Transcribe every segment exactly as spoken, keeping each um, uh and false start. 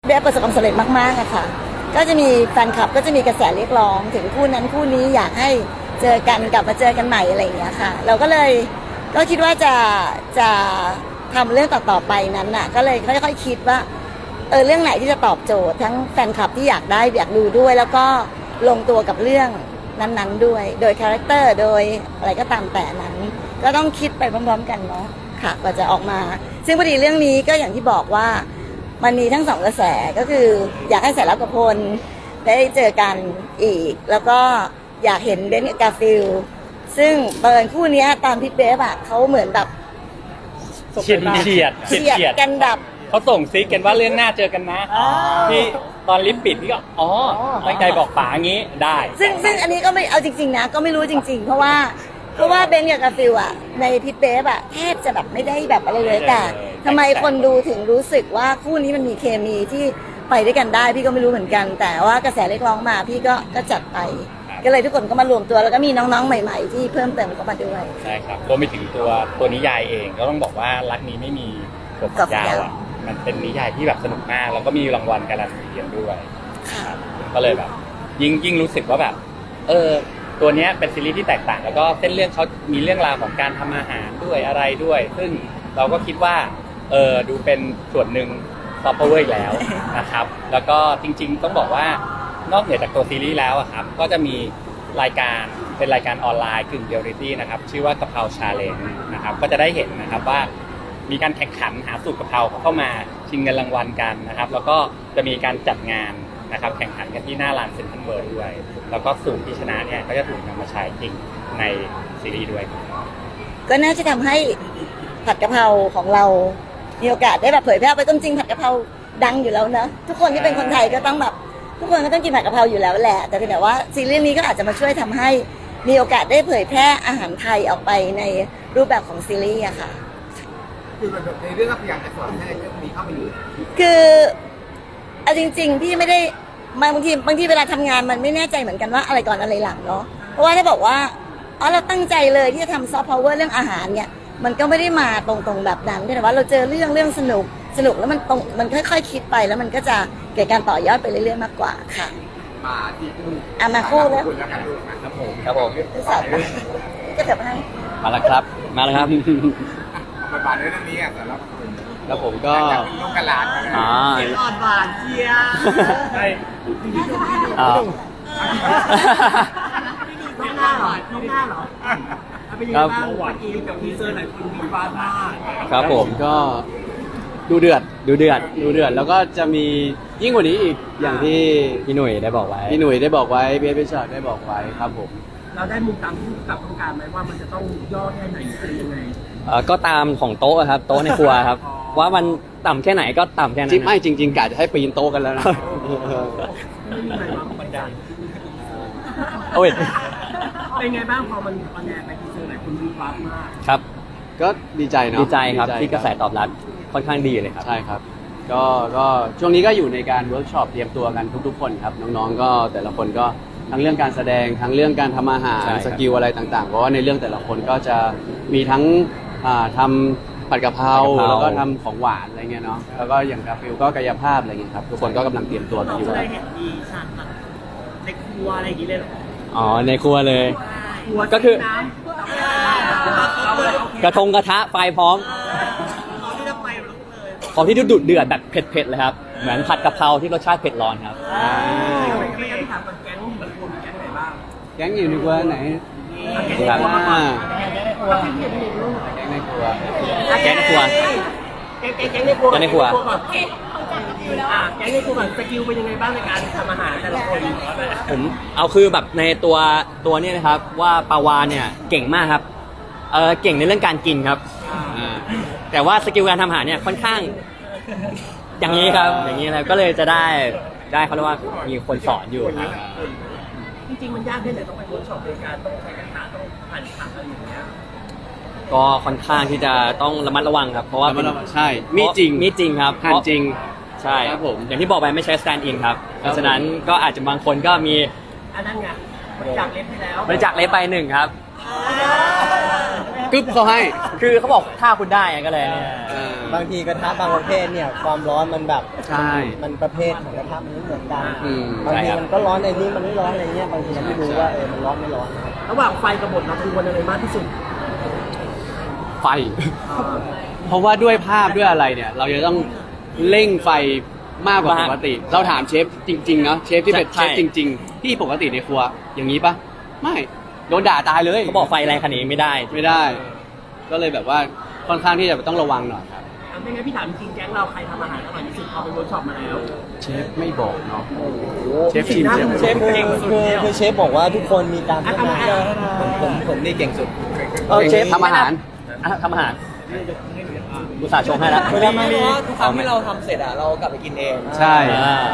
ได้ประสบความสำเร็จมากๆอะค่ะก็จะมีแฟนคลับก็จะมีกระแสเรียกร้องถึงคู่นั้นคู่นี้อยากให้เจอกันกลับมาเจอกันใหม่อะไรอย่างเงี้ยค่ะเราก็เลยก็คิดว่าจะจะทำเรื่องต่อๆไปนั้นน่ะก็เลยค่อยๆคิดว่าเออเรื่องไหนที่จะตอบโจทย์ทั้งแฟนคลับที่อยากได้อยากดูด้วยแล้วก็ลงตัวกับเรื่องนั้นๆด้วยโดยคาแรคเตอร์โดยอะไรก็ตามแต่นั้นก็ต้องคิดไปพร้อมๆกันเนาะค่ะกว่าจะออกมาซึ่งพอดีเรื่องนี้ก็อย่างที่บอกว่ามันมีทั้งสองกระแสก็คืออยากให้สายลับกับพลได้เจอกันอีกแล้วก็อยากเห็นเบนกับกาฟิลซึ่งเปิดคู่นี้ตามพี่เบฟอะเขาเหมือนแบบเฉียดเฉียดเฉียดกันดับเขาส่งซิกกันว่าเรื่องหน้าเจอกันนะที่ตอนลิฟต์ปิดพี่ก็อ๋อตั้งใจบอกป๋างี้ได้ซึ่งซึ่งอันนี้ก็ไม่เอาจริงๆนะก็ไม่รู้จริงๆเพราะว่าเพราะว่าเบนกับกาฟิลอะในพิทเบฟอะแทบจะแบบไม่ได้แบบอะไรเลยแต่ทำไมคนดูถึงรู้สึกว่าคู่นี้มันมีเคมีที่ไปด้วยกันได้พี่ก็ไม่รู้เหมือนกันแต่ว่ากระแสเรียกร้องมาพี่ก็ก็จัดไปก็เลยทุกคนก็มารวมตัวแล้วก็มีน้องๆใหม่ๆที่เพิ่มเติมเข้ามาด้วยใช่ครับรวมไปถึงตัวตัวนิยายเองก็ต้องบอกว่ารักนี้ไม่มีจบยาวอ่ะมันเป็นนิยายที่แบบสนุกมากแล้วก็มีรางวัลการันตีด้วยก็เลยแบบยิ่งยิ่งรู้สึกว่าแบบเออตัวนี้เป็นซีรีส์ที่แตกต่างแล้วก็เส้นเรื่องเขามีเรื่องราวของการทำอาหารด้วยอะไรด้วยซึ่งเราก็คิดว่าเออดูเป็นส่วนหนึ่งซอฟต์พาวเวอร์อีกแล้วนะครับแล้วก็จริงๆต้องบอกว่านอกเหนือจากตัวซีรีส์แล้วอะครับก็จะมีรายการเป็นรายการออนไลน์กึ่งเรียลลิตี้นะครับชื่อว่ากะเพราชาเลนจ์นะครับก็จะได้เห็นนะครับว่ามีการแข่งขันหาสูตรกะเพราเข้ามาชิงเงินรางวัลกันนะครับแล้วก็จะมีการจัดงานนะครับแข่งขันกันที่หน้าลานเซ็นทรัลเวิลด์ด้วยแล้วก็สูตรที่ชนะเนี่ยก็จะถูกนำมาใช้จริงในซีรีส์ด้วยก็น่าจะทำให้ผัดกะเพราของเรามีโอกาสได้แบบเผยแพร่ไปจริงผัดกะเพราดังอยู่แล้วนะทุกคนที่เป็นคนไทยก็ต้องแบบทุกคนก็ต้องกินผัดกะเพราอยู่แล้วแหละแต่เพียงแต่ว่าซีรีส์นี้ก็อาจจะมาช่วยทำให้มีโอกาสได้เผยแพร่อาหารไทยออกไปในรูปแบบของซีรีส์อะค่ะคือในเรื่องก็พยายามจะสอนให้เรื่องนี้เข้าไปอยู่คือเอาจริงๆพี่ไม่ได้บางทีบางทีเวลาทำงานมันไม่แน่ใจเหมือนกันว่าอะไรก่อนอะไรหลังเนาะเพราะว่าถ้าบอกว่าอ๋อเราตั้งใจเลยที่จะทำซอฟต์พาวเวอร์เรื่องอาหารเนี่ยมันก็ไม่ได้มาตรงๆแบบนั้นแต่ว่าเราเจอเรื่องเรื่องสนุกสนุกแล้วมันตรงมันค่อยๆคิดไปแล้วมันก็จะเกิดการต่อยอดไปเรื่อยๆมากกว่าค่ะมาที่คู่อ่ะมาคู่แล้วครับผมครับผมก็จะให้มาแล้วครับมาแล้วครับมาบานเรื่องนี้อ่ะแต่ละแล้วผมก็ลูกกระลาดอ่าอ่อนหวานเชียร์ใช่อ่าน้องหน้าหรอน้องหน้าหรอครับหวานอีกับทีเซอร์ไหนคุณมีบ้านมากครับผมก็ดูเดือดดูเดือดดูเดือดแล้วก็จะมียิ่งกว่านี้อีกอย่างที่พี่หนุ่ยได้บอกไว้พี่หนุ่ยได้บอกไว้เบียร์พิชาร์ได้บอกไว้ครับผมเราได้มุมตามที่กับต้องการไหมว่ามันจะต้องย่อแค่ไหนอะไรยังไงเอ่อก็ตามของโต๊ะครับโต๊ะในครัวครับว่ามันต่ำแค่ไหนก็ต่ำแค่นั้นไม่จริงๆกะจะให้ปีนโต๊ะกันแล้วนะไม่มีอะไรวางบันไดโอ้ยเป็นไงบ้างพอมันออนแอร์ไปทีเซอร์ไหนคุณมีฟ้ามากครับก็ดีใจเนาะดีใจครับที่กระแสตอบรับค่อนข้างดีเลยครับใช่ครับก็ก็ช่วงนี้ก็อยู่ในการเวิร์กช็อปเตรียมตัวกันทุกๆคนครับน้องๆก็แต่ละคนก็ทั้งเรื่องการแสดงทั้งเรื่องการทำอาหารสกิลอะไรต่างๆเพราะว่าในเรื่องแต่ละคนก็จะมีทั้งทำผัดกะเพราแล้วก็ทำของหวานอะไรเงี้ยเนาะแล้วก็อย่างกาฟิลก็กายภาพอะไรเงี้ยครับทุกคนก็กำลังเตรียมตัวกันอยู่อะไรเห็นดีฉากแบบในครัวอะไรอย่างงี้เลยหรออ๋อในครัวเลยก็คือกระทงกระทะไฟพร้อมพร้อมที่ดุเดือดแบบเผ็ดๆเลยครับเหมือนผัดกะเพราที่รสชาติเผ็ดร้อนครับแก๊งอยู่ในครัวไหนครับแก๊งในครัวแก๊งในครัวแก๊งในครัวแก๊งในครัวแก๊งในครัวแบบสกิลเป็นยังไงบ้างในการทำอาหารแต่ละคนผมเอาคือแบบในตัวตัวนี้นะครับว่าปาวาเนี่ยเก่งมากครับเออเก่งในเรื่องการกินครับแต่ว่าสกิลการทำอาหารเนี่ยค่อนข้างอย่างนี้ครับอย่างนี้นะก็เลยจะได้ได้เขาเรียกว่ามีคนสอนอยู่ครับจริงๆมันยากแค่ไหนต้องไปเวิร์กช็อปในการต้องใช้กระทะต้องหั่นผักอะไรอย่างเงี้ยก็ค่อนข้างที่จะต้องระมัดระวังครับเพราะว่าใช่มีจริงมีจริงครับหั่นจริงใช่ครับผมอย่างที่บอกไปไม่ใช้สแตนด์อินครับเพราะฉะนั้นก็อาจจะบางคนก็มีอันนั้นไงบริจาคเล็บไปแล้วบริจาคเล็บไปหนึ่งครับกึ๊บเขาให้คือเขาบอกถ้าคุณได้ก็เลยเนี่ยบางทีกระทะบางประเภทเนี่ยความร้อนมันแบบใช่มันประเภทของกระทะมันไม่เหมือนกันอืมบางทีใช่ครับมันก็ร้อนในนี้มันไม่ร้อนอะไรเงี้ยบางทีเราไม่รู้ว่าเออมันร้อนไม่ร้อนนะครับระหว่างไฟกับบทเรากังวลอะไรมากที่สุดไฟ เพราะว่าด้วยภาพด้วยอะไรเนี่ย เราจะต้องเร่งไฟมากกว่าปกติ เราถามเชฟจริงๆเนาะเชฟที่เป็นเชฟจริงๆที่ปกติในครัวอย่างนี้ปะไม่โดนด่าตายเลยเขาบอกไฟแรงขนาดนี้ไม่ได้ไม่ได้ ก็เลยแบบว่าค่อนข้างที่จะต้องระวังหน่อยครับอ่ะไม่งั้นพี่ถามจริงๆแก๊งเราใครทำอาหารอร่อยที่สุดพอไปเวิร์กช็อปมาแล้วเชฟไม่บอกเนาะเชฟชิมเชฟคือเก่งสุดคือเนี่ยคือเชฟบอกว่าทุกคนมีการพัฒนาอ่ะผมผมผมนี่เก่งสุดเออเชฟทำอาหารทำอาหารอุตส่าห์ชงให้แล้วเวลาไม่รู้ทุกครั้งที่เราทำเสร็จอะเรากลับไปกินเองใช่อ่ะ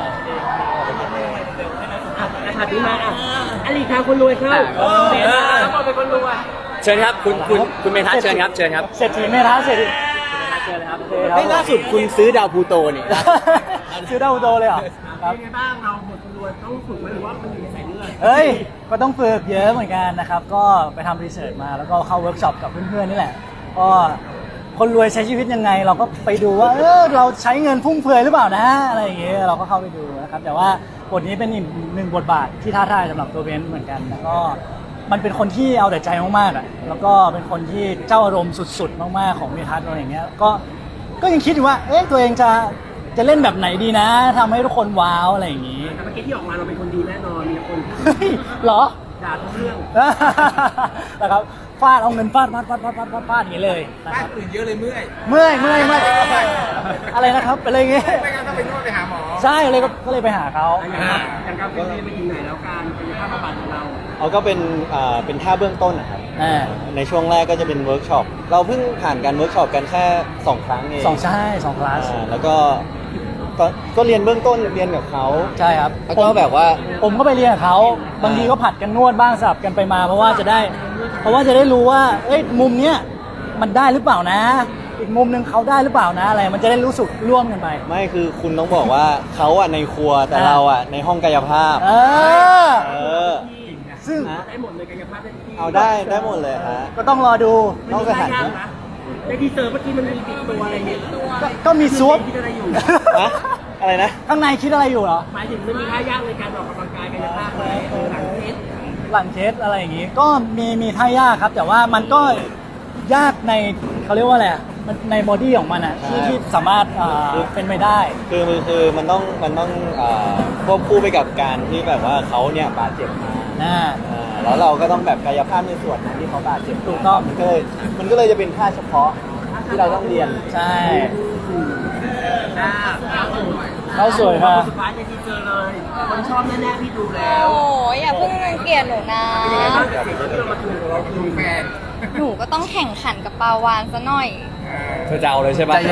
ถามพี่มาอ่ะอลีค่ะคนรวยเข้าเสียแล้วพอเป็นคนรวยเชิญครับคุณคุณคุณเมทัศน์เชิญครับเชิญครับเศรษฐีเมทัศน์เศรษฐีเชิญครับเฮ้ยล่าสุดคุณซื้อดาวพูโตนี่ ซื้อดาวพูโตเลยเหรอเป็นไงบ้างเราหมดคนรวยต้องฝึกไหมหรือว่ามันอยู่ในสายเลือดเฮ้ย ก็ต้องฝึกเยอะเหมือนกันนะครับ ก็ไปทำรีเสิร์ชมาแล้วก็เข้าเวิร์กช็อปกับเพื่อนๆนี่แหละ ก็คนรวยใช้ชีวิตยังไง เราก็ไปดูว่า เออเราใช้เงินฟุ่มเฟือยหรือเปล่านะอะไรอย่างเงี้ยเราก็เข้าไปดูนะครับ แต่ว่าบทนี้เป็นอีกหนึ่งบทบาทที่ท้าทายสำหรับตัวเบนซ์เหมือนกัน แล้วก็มันเป็นคนที่เอาแต่ใจมากๆอ่ะ แล้วก็เป็นคนที่เจ้าอารมณ์สุดๆมากๆของเมทัศน์อะไรอย่างเงี้ย ก็ก็ยังคิดอยู่ว่า เอ๊ะตัวเองจะจะเล่นแบบไหนดีนะทำให้ทุกคนว้าวอะไรอย่างงี้แต่เมื่อกี้ที่ออกมาเราเป็นคนดีแน่นอนมีคนที่เฮ้ยเหรอด่าทุกเรื่องนะครับฟาดเอาเงินฟาดฟาดฟาดฟาดฟาดฟาดฟาดอย่างนี้เลยนะบ้าคน รับอื่นเยอะเลยเมื่อยเมื่อยเมื่อยเมื่อยอะไรนะครับเป็นอะไรเงี้ยไม่งั้นต้องไปนวดไปหาหมอใช่เลยก็ก็เลยไปหาเขาอย่างการอย่างการเป็นเรียนไปถึงไหนแล้วการเป็นภาพบำบัดของเราเขาก็เป็นอ่าเป็นท่าเบื้องต้นนะครับอ่าในช่วงแรกก็จะเป็นเวิร์กช็อป เราเพิ่งผ่านการเวิร์กช็อปกันแค่สองครั้งเองสองใช่สองคลาสอ่าแล้วก็ก็ก็เรียนเบื้องต้นเรียนกับเขาใช่ครับแล้วก็แบบว่าผมก็ไปเรียนกับเขาบางทีก็ผัดกันนวดบ้างสลับกันไปมา เพราะว่าจะได้ เพราะว่าจะได้รู้ว่าเอ้ยมุมเนี้ยมันได้หรือเปล่านะ อีกมุมหนึ่งเขาได้หรือเปล่านะอะไรมันจะได้รู้สึกร่วมกันไปไม่คือคุณต้องบอกว่าเขาอ่ะในครัวแต่อ่าเราอ่ะในห้องกายภาพเออเออซึ่งได้หมดเลยกายภาพได้ที่เอาได้ได้หมดเลยฮะก็ต้องรอดูต้องไปหัดยากนะนะในทีเซอร์เมื่อกี้มันมีติดตัวอะไรเนี่ยก็ก็มีซุปคิดอะไรอยู่ฮะอะไรนะข้างในคิดอะไรอยู่เหรอหมายถึงมันมีท่ายากในการออกกำลังกายกายภาพเลยเออหลังเทสหลังเทสอะไรอย่างงี้ก็มีมีท่ายากครับ แต่ว่ามันก็ยากในเขาเรียกว่าอะไรอะมันในบอดี้ของมันอ่ะที่ใช่ที่สามารถอ่าเป็นไปได้คือมันคือมันต้องมันต้องอ่าควบคู่ไปกับการที่แบบว่าเขาเนี่ยบาดเจ็บมาอ่าอ่าแล้วเราก็ต้องแบบกายภาพในส่วนนั้นที่เขาบาดเจ็บถูกต้องมันก็เลยมันก็เลยจะเป็นท่าเฉพาะที่เราต้องเรียนใช่จ้าเขาสวยมากสุดท้ายในทีเซอร์เลย คนชอบแน่ๆพี่ดูแล้วโอ้ยอย่าเพิ่งรังเกียจหนูนะเป็นยังไงบ้างกับสิ่งที่เรามาคุยกับเราคือแฟนหนูก็ต้องแข่งขันกับปาวานซะหน่อยเธอจะเอาเลยใช่ปะ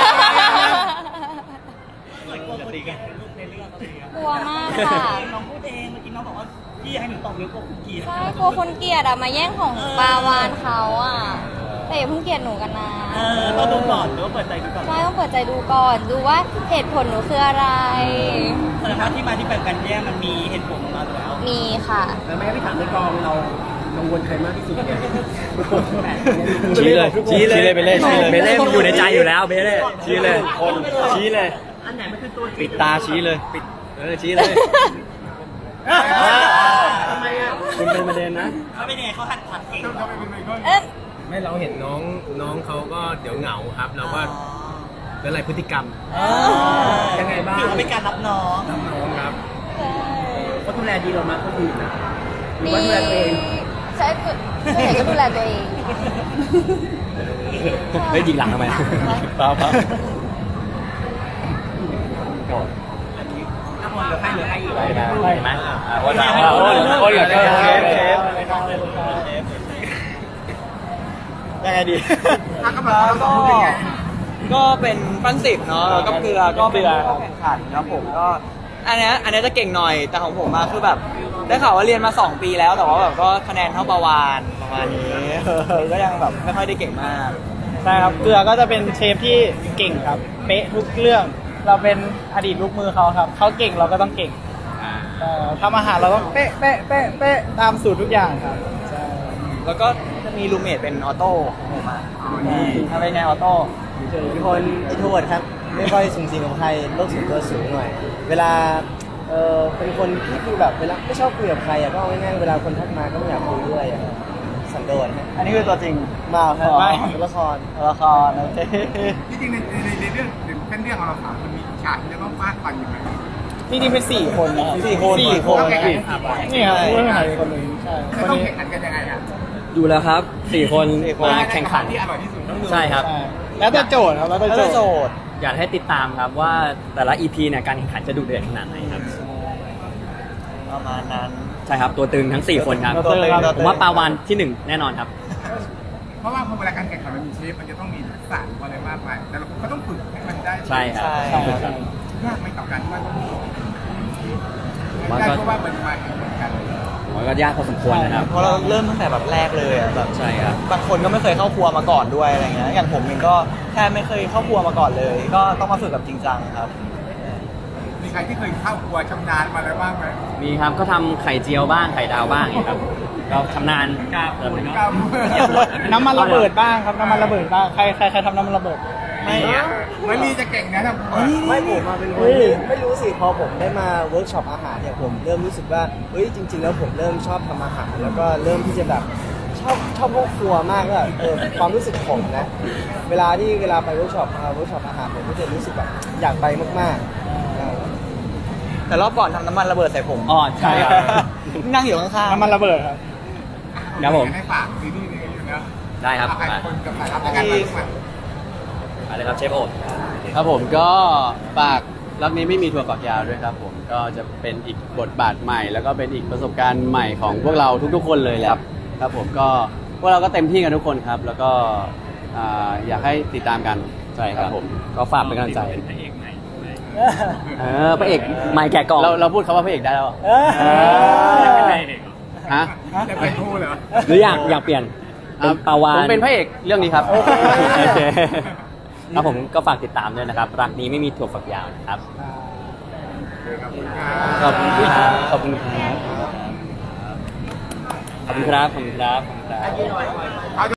กลัวมากค่ะน้องพูดเองเมื่อกี้น้องบอกว่าพี่ให้หนูตอบเรื่องกลัวคุณเกียรติใช่กลัวคนเกลียดอะมาแย่งของปาวานเขาอะแต่อย่าเพิ่งเกลียดหนูกันนะเออต้องดูก่อนหรือว่าเปิดใจดูก่อนใช่ต้องเปิดใจดูก่อน ดูว่าเหตุผลหนูคืออะไรสารพัดที่มาที่ไปกันแย่มันมีเหตุผลของเราอยู่แล้วมีค่ะแล้วแม่พี่ถามในกองเรากังวลใครมากที่สุดเนี่ยชี้เลยชี้เลยไปเลยชี้เลยเบเล่มันอยู่ในใจอยู่แล้วเบเล่ชี้เลยคนชี้เลยอันไหนมันคือตัวจริงปิดตาชี้เลยปิดเออชี้เลยทำไมอ่ะคุณเป็นประเด็นนะเขาเป็นยังไงเขาหัดผัดเก่งเอ๊ะไม่เราเห็นน้องน้องเขาก็เดี๋ยวเหงาครับ เราก็แล้วอะไรพฤติกรรมยังไงบ้างเขาเป็นการรับน้องน้องครับเขาดูแลดีเรามากคนอื่นนะหรือดีว่าดูแลตัวเองใช่คือส่วนใหญ่ก็ดูแลตัวเองไม่ยิงหลังทำไมเปล่าเปล่าถ้าคนเหลือใครเหลือใครอีกได้ไหมวันหลังเราคนกับเชฟเชฟยังไงดีถ้าก็มาเราต้องพูดยังไงก็เป็นปั้นสิบเนาะแล้วก็เกลือก็เป็นผู้แข่งขันครับผมก็อันเนี้ยอันเนี้ยจะเก่งหน่อยแต่ของผมมาคือแบบได้ข่าวว่าเรียนมาสองปีแล้วแต่ว่าแบบก็คะแนนเท่าประวานประมาณนี้ก็ยังแบบไม่ค่อยได้เก่งมากใช่ครับเกลือก็จะเป็นเชฟที่เก่งครับ เป๊ะทุกเรื่อง เราเป็นอดีตลูกมือเขาครับเขาเก่งเราก็ต้องเก่งเอ่อทำอาหารเราต้องเป๊ะเป๊ะเป๊ะเป๊ะตามสูตรทุกอย่างครับใช่แล้วก็จะมีรูเมทเป็นออโต้ของผมอ่ะถ้าเป็นไงออโต้เป็นคนอินโทรเวิร์ตครับไม่ค่อยสูงสิงกับใครโลกส่วนตัวสูงหน่อยเวลาเออเป็นคนที่คือแบบเวลาไม่ชอบคุยกับใครอ่ะก็เอาง่ายๆเวลาคนทักมาก็ไม่อยากคุยด้วยอ่ะสันโดษฮะอันนี้คือตัวจริงมาครับไม่ละครละครโอเคที่จริงในในในเรื่องเส้นเรื่องของเราสามคนมีฉากที่จะต้องฟาดฟันอยู่ไหมนี่จริงเป็นสี่คนนะครับสี่คนสี่คนต้องแข่งขันนี่ครับผู้ต้องหาอีกคนหนึ่งใช่จะต้องแข่งขันกันยังไงอ่ะอยู่แล้วครับสี่คนมาแข่งขันที่อร่อยที่สุดต้องดูใช่ครับแล้วแต่โจทย์ครับแล้วแต่แล้วโจก็โจทย์ทย์อยากให้ติดตามครับว่าแต่ละ อี พี เนี่ยการแข่งขันจะดุเดือดขนาดไหนครับประมาณนั้นใช่ครับตัวตึงทั้งสี่คนครับตัวตึงครับผมว่าปาวานที่หนึ่งแน่นอนครับเพราะว่าพอเวลาการแข่งขันมันมีเชฟมันจะต้องมีทักษะหรืออะไรมากมายแต่เราก็ต้องฝึกให้มันได้ใช่ครับใช่ต้องฝึกครับยากไหมกับการที่ว่าต้องมันได้ก็เพราะว่ามันมาแข่งขันกันผมว่าก็ยากพอสมควรนะครับเพราะเราเริ่มตั้งแต่แบบแรกเลยอะแบบใช่ครับบางคนก็ไม่เคยเข้าครัวมาก่อนด้วยอะไรเงี้ยอย่างผมเองก็แทบไม่เคยเข้าครัวมาก่อนเลย ก็ต้องมาฝึกกับจริงจังครับมีใครที่เคยเข้าครัวชำนาญมาแล้วบ้างไหมมีครับก็ทำไข่เจียวบ้างไข่ดาวบ้างอย่างเงี้ยครับเราชำนาญกล้าพูดเนาะกล้าพูดน้ำมันระเบิดบ้างครับน้ำมันระเบิดบ้างใครใครใครทำน้ำมันระเบิดไม่ไม่มีจะเก่งนะทำครัวไม่ผมมาเป็นคนที่ไม่รู้สิพอผมได้มาเวิร์กช็อปอาหารเนี่ยผมเริ่มรู้สึกว่าเฮ้ยจริง ๆ แล้วผมเริ่มชอบทำอาหารแล้วก็เริ่มที่จะแบบชอบชอบพวกครัวมากก็เออความรู้สึกผมนะเวลาที่เวลาไปเวิร์กช็อปเวิร์กช็อปอาหารผมก็จะรู้สึกแบบอยากไปมากๆอ่าแต่รอบก่อนทำน้ำมันระเบิดใส่ผมอ๋อใช่ครับนั่งอยู่ข้างๆน้ำมันระเบิดครับครับผมให้ฝากซีรีส์นี้อยู่นะได้ครับเอาใครเป็นคนกับสายรับแล้วกันมาอะไรครับเชฟโอ๊ตครับผมก็ฝากรักนี้ไม่มีถั่วฝักยาวด้วยครับผมก็จะเป็นอีกบทบาทใหม่ แล้วก็เป็นอีกประสบการณ์ใหม่ของพวกเราทุกๆคนเลยแหละครับผมก็พวกเราก็เต็มที่กันทุกคนครับ แล้วก็อ่าอยากให้ติดตามกันใช่ครับผมก็ฝากเป็นกำลังใจเออพระเอกใหม่แกะกล่องเราเราพูดคำว่าพระเอกได้แล้วเหรอเออเออฮะจะเป็นคู่เหรอหรืออยากอยากเปลี่ยนเป็นปาวานผมเป็นพระเอกเรื่องนี้ครับโอเคครับผมก็ฝากติดตามด้วยนะครับ รักนี้ไม่มีถั่วฝักยาวนะครับขอบคุณครับขอบคุณครับขอบคุณครับขอบคุณครับขอบคุณครับขอบคุณครับ